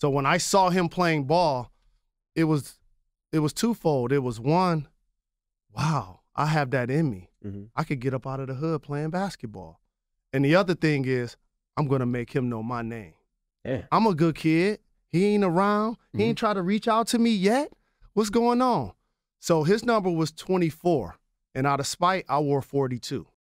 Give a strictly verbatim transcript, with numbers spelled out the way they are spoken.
So when I saw him playing ball, it was it was twofold. It was one, wow, I have that in me. Mm-hmm. I could get up out of the hood playing basketball. And the other thing is, I'm going to make him know my name. Yeah. I'm a good kid. He ain't around. He Mm-hmm. ain't try to reach out to me yet. What's going on? So his number was twenty-four. And out of spite, I wore forty-two.